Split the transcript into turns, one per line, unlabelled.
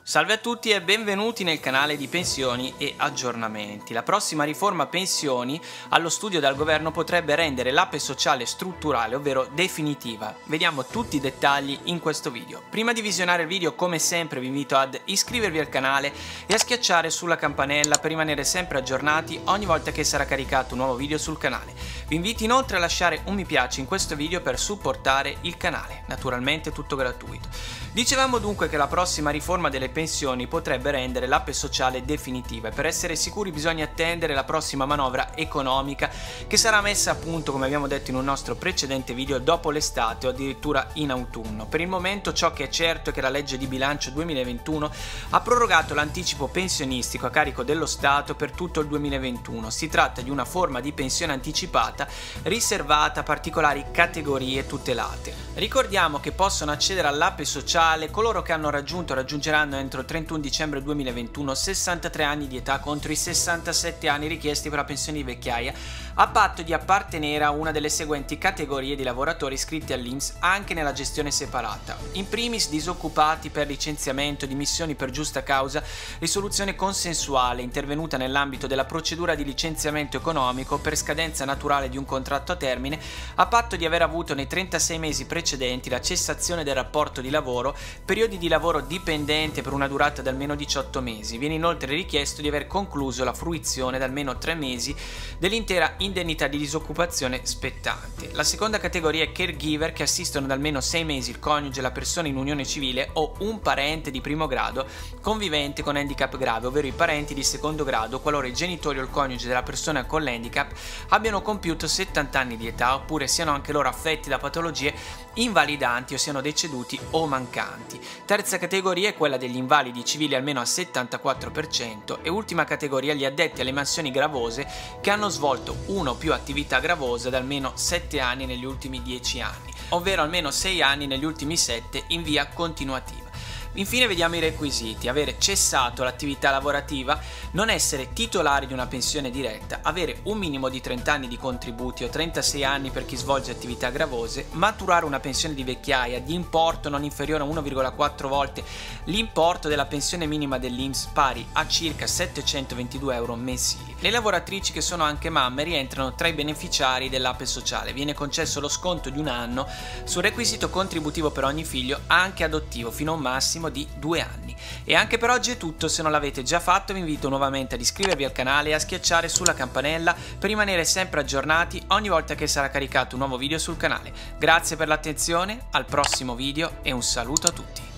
Salve a tutti e benvenuti nel canale di pensioni e aggiornamenti. La prossima riforma pensioni allo studio dal governo potrebbe rendere l'APE sociale strutturale, ovvero definitiva. Vediamo tutti i dettagli in questo video. Prima di visionare il video, come sempre, vi invito ad iscrivervi al canale e a schiacciare sulla campanella per rimanere sempre aggiornati ogni volta che sarà caricato un nuovo video sul canale. Vi invito inoltre a lasciare un mi piace in questo video per supportare il canale, naturalmente tutto gratuito. Dicevamo dunque che la prossima riforma delle pensioni potrebbe rendere l'APE sociale definitiva e per essere sicuri bisogna attendere la prossima manovra economica che sarà messa a punto, come abbiamo detto in un nostro precedente video, dopo l'estate o addirittura in autunno. Per il momento ciò che è certo è che la legge di bilancio 2021 ha prorogato l'anticipo pensionistico a carico dello Stato per tutto il 2021. Si tratta di una forma di pensione anticipata riservata a particolari categorie tutelate. Ricordiamo che possono accedere all'APE sociale coloro che hanno raggiunto o raggiungeranno entro il 31 dicembre 2021 63 anni di età contro i 67 anni richiesti per la pensione di vecchiaia, a patto di appartenere a una delle seguenti categorie di lavoratori iscritti all'INPS anche nella gestione separata. In primis disoccupati per licenziamento, dimissioni per giusta causa, risoluzione consensuale intervenuta nell'ambito della procedura di licenziamento economico per scadenza naturale di un contratto a termine, a patto di aver avuto nei 36 mesi precedenti la cessazione del rapporto di lavoro, periodi di lavoro dipendente per una durata di almeno 18 mesi. Viene inoltre richiesto di aver concluso la fruizione da almeno 3 mesi dell'intera indennità di disoccupazione spettante. La seconda categoria è caregiver, che assistono da almeno 6 mesi il coniuge, la persona in unione civile o un parente di primo grado convivente con handicap grave, ovvero i parenti di secondo grado qualora i genitori o il coniuge della persona con l'handicap abbiano compiuto 70 anni di età oppure siano anche loro affetti da patologie invalidanti o siano deceduti o mancanti. Terza categoria è quella degli invalidi civili almeno al 74% e ultima categoria gli addetti alle mansioni gravose che hanno svolto una o più attività gravose da almeno 7 anni negli ultimi 10 anni, ovvero almeno 6 anni negli ultimi 7 in via continuativa. Infine vediamo i requisiti: avere cessato l'attività lavorativa, non essere titolari di una pensione diretta, avere un minimo di 30 anni di contributi o 36 anni per chi svolge attività gravose, maturare una pensione di vecchiaia di importo non inferiore a 1,4 volte l'importo della pensione minima dell'INPS pari a circa 722 euro mensili. Le lavoratrici che sono anche mamme rientrano tra i beneficiari dell'APE sociale. Viene concesso lo sconto di un anno sul requisito contributivo per ogni figlio anche adottivo fino a un massimo di 2 anni. E anche per oggi è tutto. Se non l'avete già fatto vi invito nuovamente ad iscrivervi al canale e a schiacciare sulla campanella per rimanere sempre aggiornati ogni volta che sarà caricato un nuovo video sul canale. Grazie per l'attenzione, al prossimo video e un saluto a tutti.